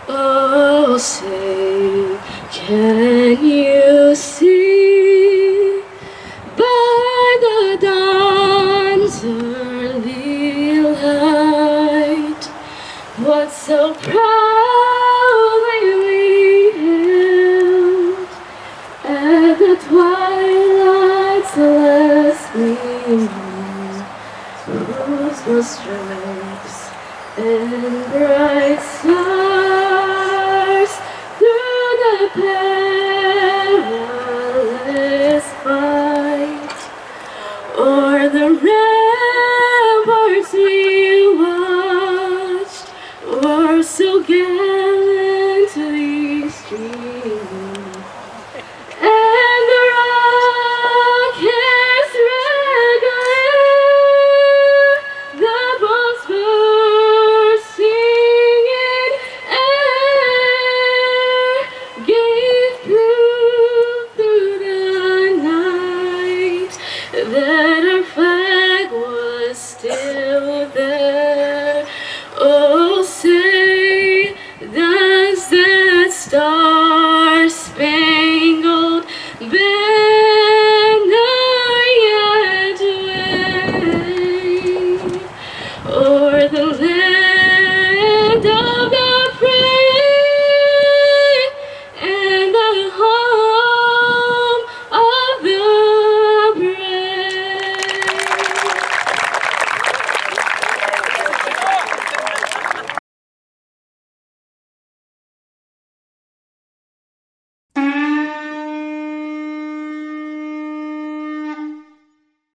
Oh, say, can you see by the dawn's early light what so proudly we hailed at the twilight's last gleaming, whose was stripes and bright stars through the perilous fight, o'er the ramparts we watched, were so gallantly streaming, and the rocket's red glare, the bombs bursting in air, gave proof through the night that our flag was still there. Oh, say, does that Star-Spangled Banner yet wave o'er the land